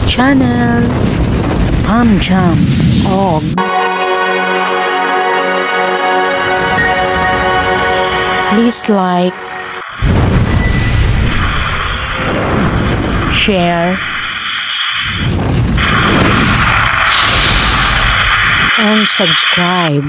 channel, Pamjam Og. Please like, share, and subscribe.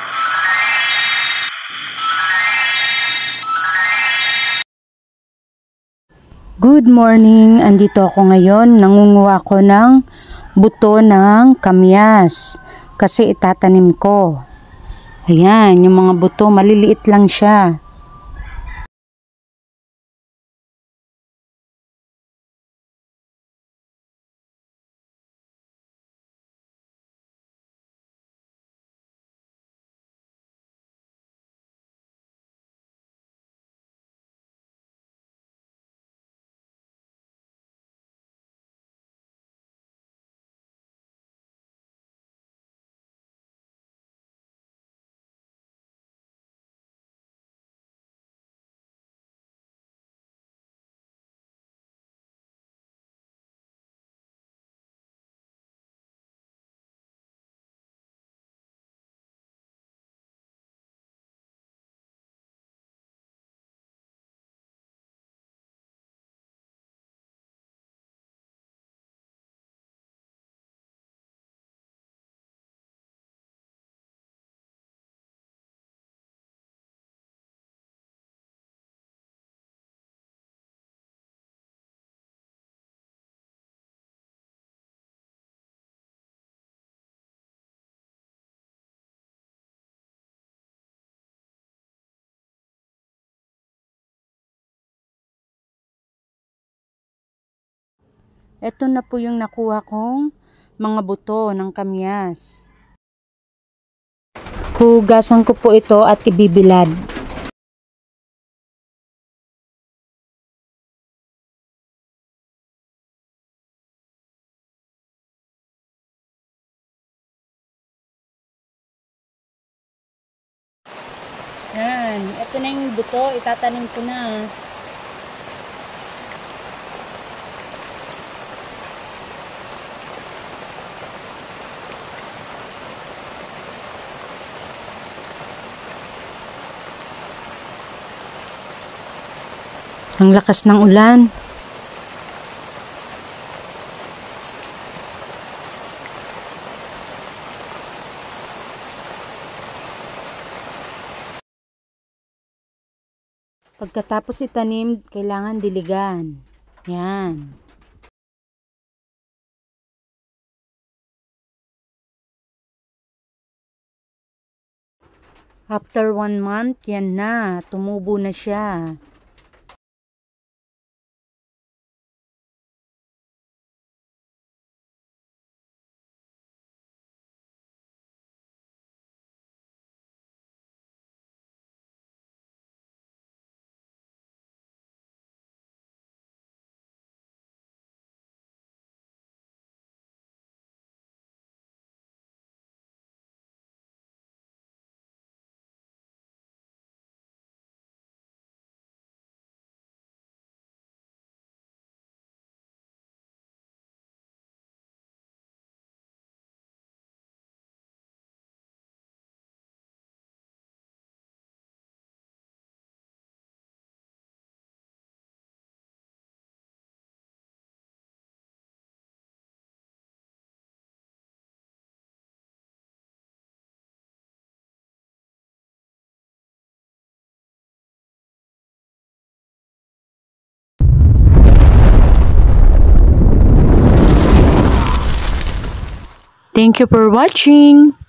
Good morning! Andito ako ngayon. Nangunguha ko ng buto ng kamyas kasi itatanim ko. Ayan, yung mga buto, maliliit lang siya. Ito na po yung nakuha kong mga buto ng kamyas. Hugasan ko po ito at ibibilad. Yan, ito na yung buto, itatanim ko na. Ang lakas ng ulan. Pagkatapos itanim, kailangan diligan. Yan. After 1 month, yan na. Tumubo na siya. Thank you for watching.